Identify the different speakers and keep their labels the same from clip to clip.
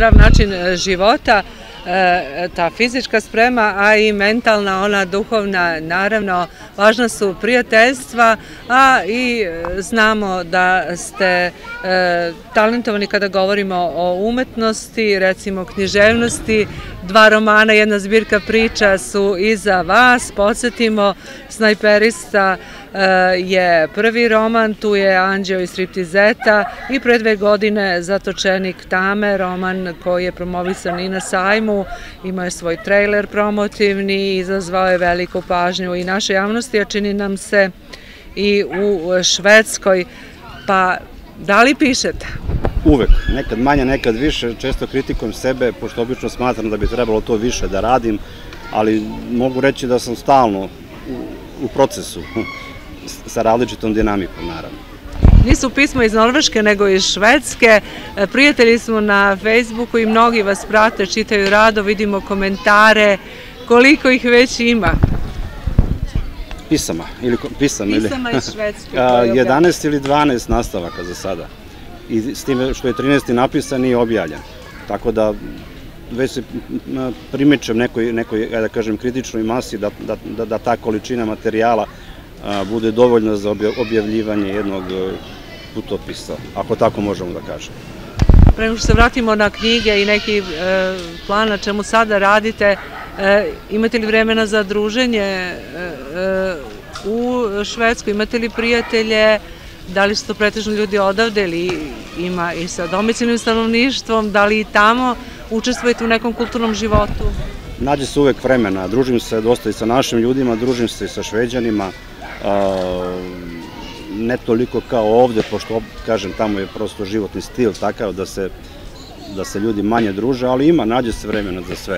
Speaker 1: zdrav način života, ta fizička sprema, a i mentalna, ona duhovna, naravno, važna su prijateljstva, a i znamo da ste talentovani kada govorimo o umetnosti, recimo književnosti, 2 romana, 1 zbirka priča su iza vas, podsjetimo, Snajperista je prvi roman, tu je Anđeo iz Striptizeta i pre 2 godine Zatočenik tame, roman koji je promovisan i na sajmu, imao je svoj trejler promotivni, izazvao je veliku pažnju i naše javnosti, a čini nam se i u Švedskoj. Pa, da li pišete?
Speaker 2: Uvek, nekad manje, nekad više, često kritikujem sebe, pošto obično smatram da bi trebalo to više da radim, ali mogu reći da sam stalno u procesu, sa različitom dinamikom, naravno.
Speaker 1: Nisu pisma iz Norveške, nego iz Švedske. Prijatelji smo na Facebooku i mnogi vas prate, čitaju rado, vidimo komentare. Koliko ih već ima?
Speaker 2: Pisama iz
Speaker 1: Švedske.
Speaker 2: 11 ili 12 nastavaka za sada. I s time što je 13. napisan i objavljen. Tako da već se primičem nekoj, da kažem, kritičnoj masi da ta količina materijala bude dovoljna za objavljivanje jednog putopisa, ako tako možemo da kažemo.
Speaker 1: Pre nego što se vratimo na knjige i neki plan na čemu sada radite, imate li vremena za druženje u Švedskoj, imate li prijatelje, da li su to pretežno ljudi odavde ili ima i sa domicilnim stanovništvom, da li i tamo učestvujete u nekom kulturnom životu?
Speaker 2: Nađe se uvek vremena, družim se dosta i sa našim ljudima, družim se i sa Šveđanima, ne toliko kao ovde, pošto, kažem, tamo je prosto životni stil takav da se ljudi manje druže, ali nađe se vremena za sve.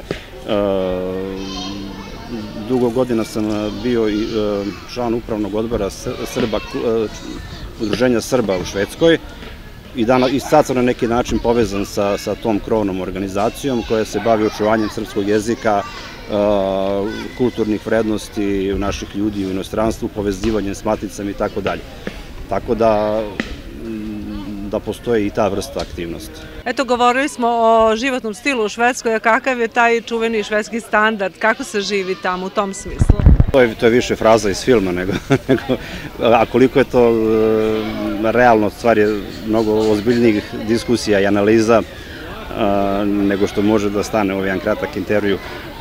Speaker 2: Dugo godina sam bio i član upravnog odbora Udruženja Srba u Švedskoj i sad sam na neki način povezan sa tom krovnom organizacijom koja se bavi očuvanjem srpskog jezika, kulturnih vrednosti naših ljudi u inostranstvu, povezivanjem s maticama i tako dalje. Tako da postoji i ta vrsta aktivnosti.
Speaker 1: Eto, govorili smo o životnom stilu u Švedskoj, a kakav je taj čuveni švedski standard, kako se živi tamo u tom smislu?
Speaker 2: To je više fraza iz filma, a koliko je to realno, stvar je mnogo ozbiljnijih diskusija i analiza nego što može da stane u jedan kratak intervju.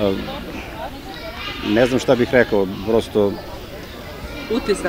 Speaker 2: Ne znam šta bih rekao, prosto...
Speaker 1: Utisak?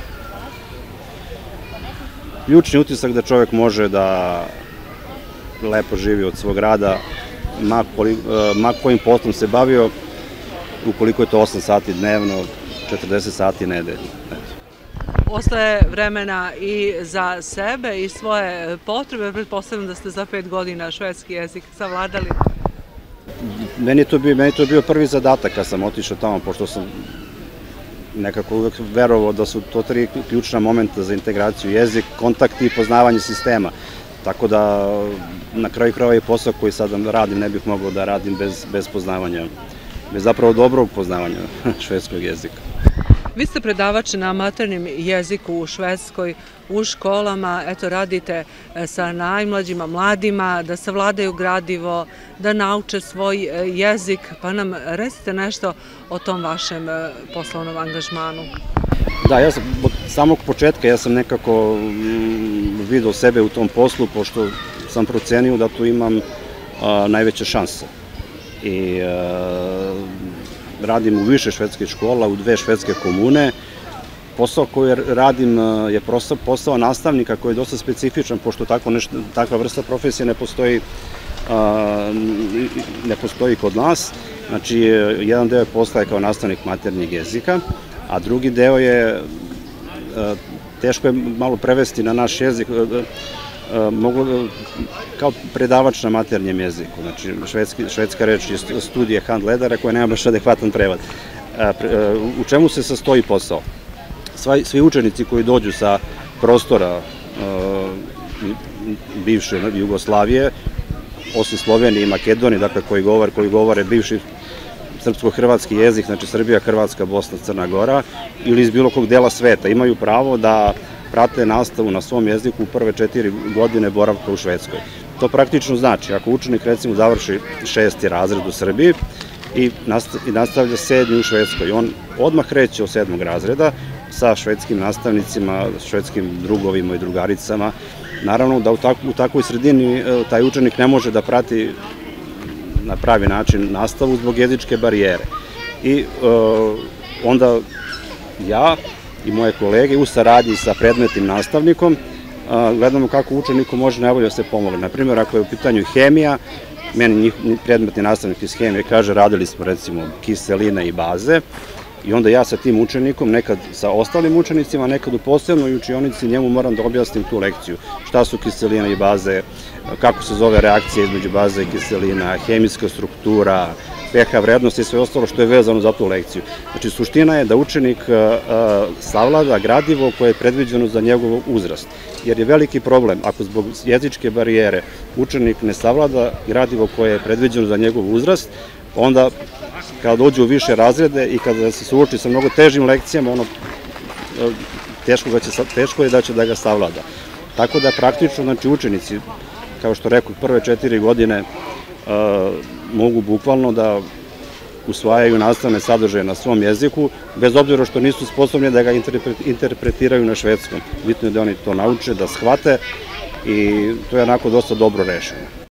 Speaker 2: Ključni utisak da čovek može da lepo živi od svog rada, ma kojim poslom se bavio, ukoliko je to 8 sati dnevno, 40 sati nedeljno.
Speaker 1: Ostaje vremena i za sebe i svoje potrebe, pretpostavljam da ste za 5 godina švedski jezik savladali.
Speaker 2: Meni je to bio prvi zadatak kad sam otišao tamo, pošto sam nekako uvek verovao da su to 3 ključna momenta za integraciju: jezik, kontakt i poznavanje sistema. Tako da na kraju krajeva i posao koji sad radim ne bih mogao da radim bez poznavanja, bez zapravo dobrog poznavanja švedskog jezika.
Speaker 1: Vi ste predavač na maternjem jeziku u Švedskoj, u školama, eto radite sa najmlađima, mladima, da savladaju gradivo, da nauče svoj jezik, pa nam recite nešto o tom vašem poslovnom angažmanu.
Speaker 2: Da, ja sam od samog početka, ja sam nekako video sebe u tom poslu, pošto sam procenio da tu imam najveće šanse. I radim u više švedskih škola, u 2 švedske komune. Posao koji radim je posao nastavnika koji je dosta specifičan, pošto takva vrsta profesije ne postoji kod nas. Znači, jedan deo posla je kao nastavnik maternjeg jezika, a drugi deo je, teško je malo prevesti na naš jezik, kao predavač na maternjem jeziku. Znači, švedska reč je studije handledera koja nema baš adekvatan prevod. U čemu se sastoji posao? Svi učenici koji dođu sa prostora bivše Jugoslavije, osim Slovenije i Makedonije, dakle koji govore bivši srpsko-hrvatski jezik, znači Srbija, Hrvatska, Bosna, Crna Gora, ili iz bilo kog dela sveta, imaju pravo da prate nastavu na svom jeziku u prve 4 godine boravka u Švedskoj. To praktično znači, ako učenik recimo završi 6. razred u Srbiji i nastavlja 7. u Švedskoj, on odmah kreće od 7. razreda sa švedskim nastavnicima, švedskim drugovima i drugaricama. Naravno da u takvoj sredini taj učenik ne može da prati na pravi način nastavu zbog jezičke barijere. I onda ja i moje kolege u saradnji sa predmetnim nastavnikom gledamo kako učeniku može najbolje da se pomogne. Naprimjer, ako je u pitanju hemija, meni predmetni nastavnik iz hemije kaže radili smo recimo kiseline i baze i onda ja sa tim učenikom, nekad sa ostalim učenicima, nekad u posebnoj učionici njemu moram da objasnim tu lekciju. Šta su kiseline i baze, kako se zove reakcija između baze i kiselina, hemijska struktura, pH vrednost i sve ostalo što je vezano za tu lekciju. Znači, suština je da učenik savlada gradivo koje je predviđeno za njegov uzrast. Jer je veliki problem, ako zbog jezičke barijere učenik ne savlada gradivo koje je predviđeno za njegov uzrast, onda kada dođe u više razrede i kada se suoči sa mnogo težim lekcijama, teško je da će da ga savlada. Tako da praktično, znači, učenici, kao što rekao, prve 4 godine mogu bukvalno da usvajaju nastavne sadržaje na svom jeziku, bez obzira što nisu sposobni da ga interpretiraju na švedskom. Bitno je da oni to nauče, da shvate i to je onako dosta dobro rešeno.